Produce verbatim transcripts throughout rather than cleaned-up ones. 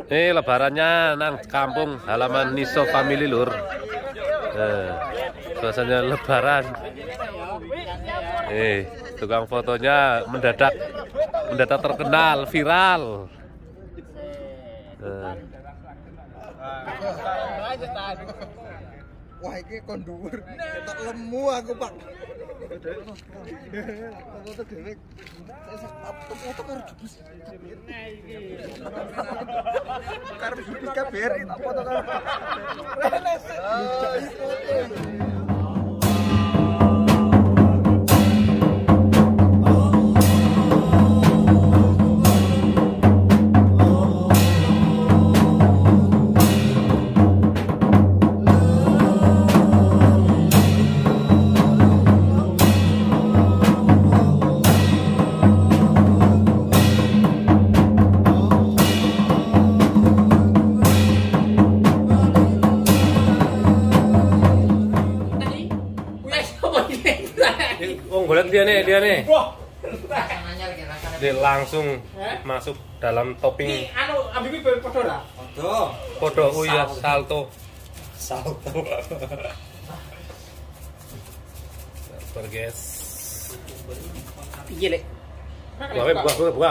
Ini lebarannya nang kampung halaman Niso Family lur. Nah, suasananya lebaran. Eh, tukang fotonya mendadak mendadak terkenal, viral. Nah. Wah, ini kondur. Tak lemu aku, Pak. Foto dewek. Foto karo jubus. Karo jubus K B R I tak foto karo. Oh, golek dia nih, dia nih. Dia langsung masuk dalam topping. Anu, ambil iki podo ra? Podo. Podo, oh iya, salto. Salto. Sabar, guys. Piye, Lek? Buah, buah, buah, buah.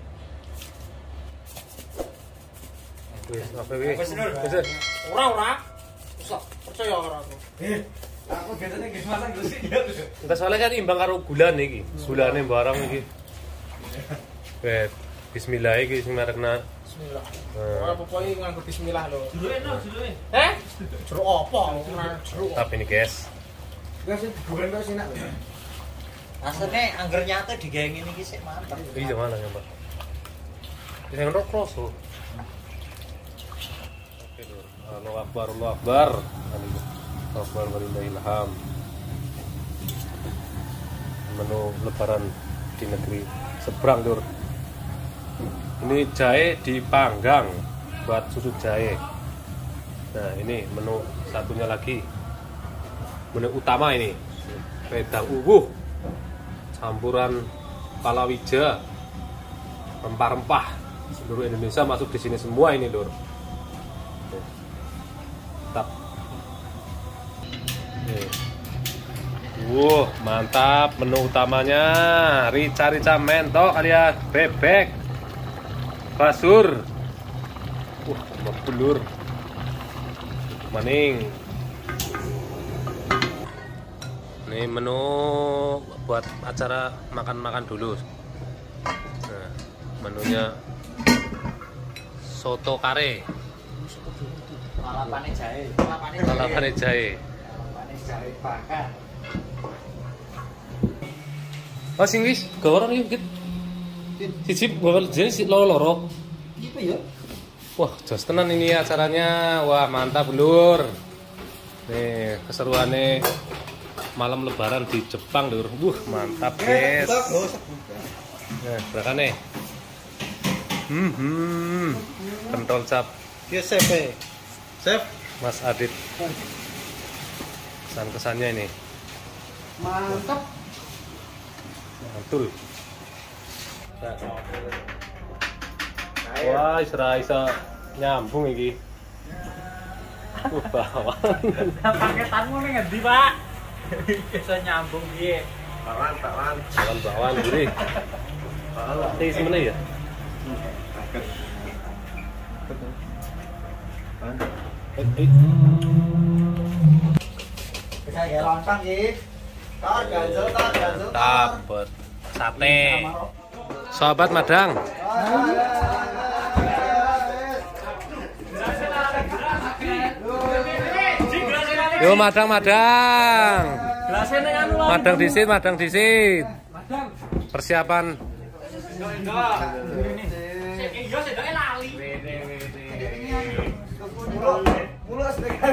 Wis, apa wis? Wis. Ora, ora. Usah percaya karo aku. Eh, aku biasanya nggih masang gresik ya. Enggak soalnya kan imbang karo bulan iki. Bulane barang iki. Wes, bismillah iki sing merekna. Bismillah. Ora pokoke nganggo bismillah lho. Jeruk enak, jeruk. Heh? Jeruk apa? Jeruk. Tapi ini, guys. Wes digoreng kok enak. Asline angger nyate digawe ngene iki sik mantep. Iya mana ya, Pak? Yang rok kroso. Oke, Lur. Allahu Akbar, Allahu Akbar. Allahu Akbar walillahilham. Menu lebaran di negeri seberang, Lur. Ini jahe dipanggang buat susu jahe. Nah, ini menu satunya lagi. Menu utama ini. Wedang uwuh. Campuran palawija, rempah-rempah seluruh Indonesia masuk di sini semua ini, Lur. Mantap. Wuh, mantap menu utamanya. Rica-rica mentok alias bebek. Basur. Wah, uh, Lur. Maning. Ini menu buat acara makan-makan dulu. Nah, menunya soto kare. Lalapane jahe. Lalapane jahe. Lalapane jahe bakar. Oh, sing wis gawaran iki. Siji gawar jenenge si loro-loro. Gitu ya. Wah, jos tenan ini acaranya. Wah, mantap, Lur. Nih, keseruannya malam lebaran di Jepang, Lur. Wuh, mantap, guys. Nah, berakane. Hmm, hmm. Pentol cap. Ya chef. Chef, Mas Adit. Kesan-kesannya ini. mantap. Mantul. Nah. Wah, isra isa nyambung iki. Uh, bawang. Paketanmu ning endi, Pak? Bisa nyambung piye? Bawang, bawang. Bawang-bawang gini. Bawang. Ini semeneh ya? Bisa ya lontong iki. Tar ganjel, tar ganjel. Dapat sate. Sobat Madang. Yo Madang, Madang. Gelasnya ning anu lho. Madang disit, Madang disit. Madang. Persiapan. Sik iya sedoke lali. Mulus tekan.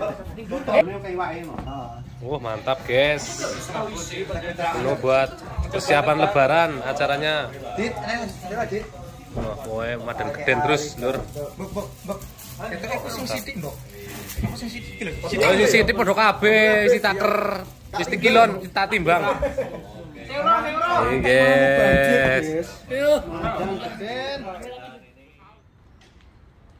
Oh, mantap, guys. Menu buat persiapan lebaran acaranya. Dit, ayo, Dit. Wah, pokoknya Madang geden terus, Lur. Bek, bek, bek. Ketek aku sing sithik, Mbok. Aku sing sithik lho. Oh, ini sithik padha kabeh, isi taker. Wis tikilon tak timbang. Iki, guys. Yuk. Madang geden.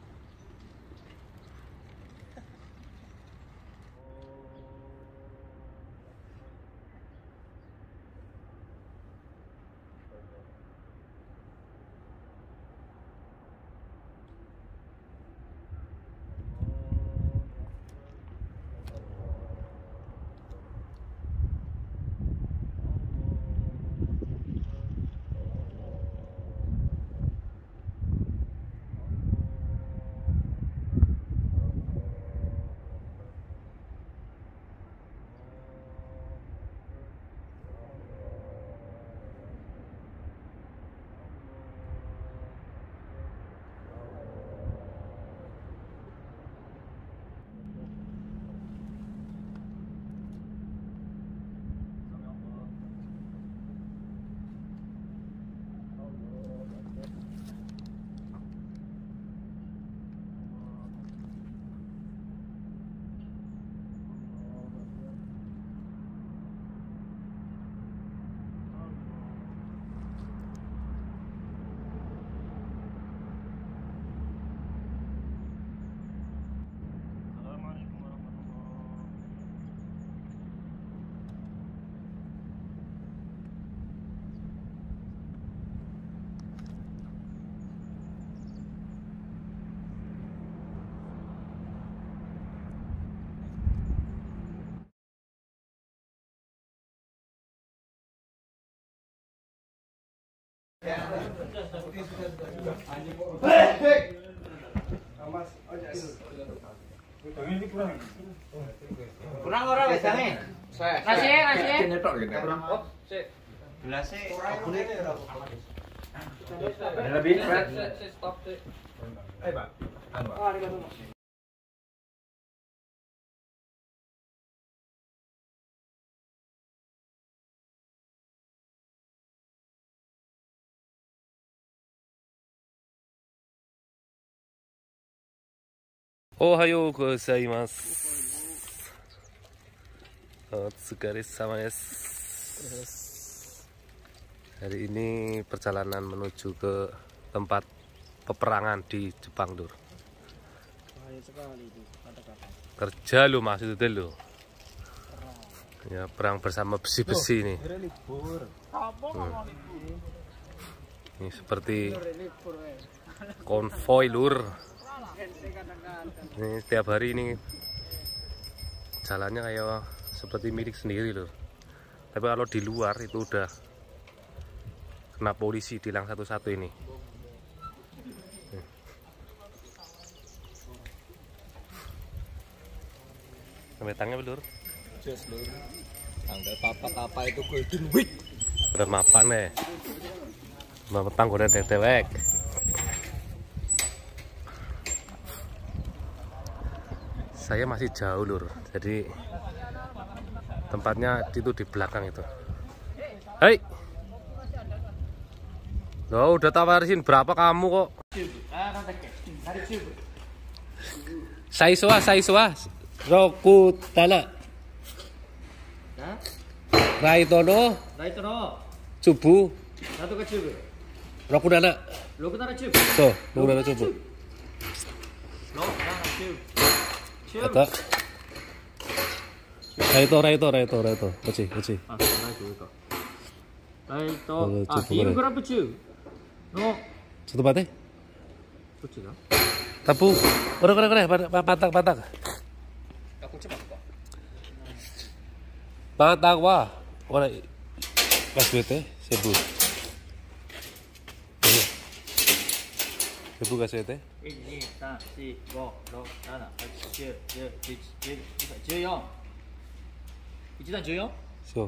Kurang ora wedane? Nasi, nasi. Kurang op, sik. Gelasnya Lebih berat. Stop sik. Eh, Pak. Anu, Pak. Ohayo gozaimasu. Otsukaresama desu. Hari ini perjalanan menuju ke tempat peperangan di Jepang, Dur. Kerja lu maksud itu lu. Ya, perang bersama besi-besi ini. Hmm. Ini seperti konvoi, Lur. Ini setiap hari ini jalannya kayak seperti milik sendiri loh. Tapi kalau di luar itu udah kena polisi tilang satu-satu ini. Sampai tangannya belur. Jos, Lur. Tanggal papa-papa itu golden week. Udah mapan ya. Mapetang udah dewek. Saya masih jauh, Lur. Jadi tempatnya itu di belakang itu. Hei. Loh, udah tawarin berapa kamu kok? Saiswa, Saiswa. Roku Tana. Raitono. Raitono. Cubu. Satu ke cubu. Roku Tana. Roku Tana cubu. So, Roku Tana cubu. Roku Tana cubu. Ada. Raito, Raito, Raito, Raito. Kecil, kecil. Ah, Raito itu. Raito. Oh, Ah, cubu, ini boleh. berapa cubu? No. Satu bate. Cubu kan? Tapu. Ora, ora, ora, patak, patak. Aku cepat kok. Patak wah. Ora. Pas bete, sebu. Sebu gas bete. 일, 이, 삼, 사, 오, 육, 칠, 팔, 칠, 칠, 칠, 칠, 칠, 영. 이지단 칠영? So.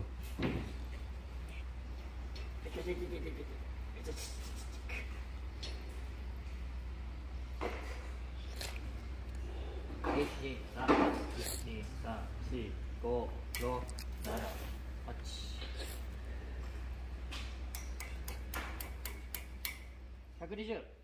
일, 이, 삼, 일, 이, 삼, 사, 오, 육, 칠, 팔. 백이십.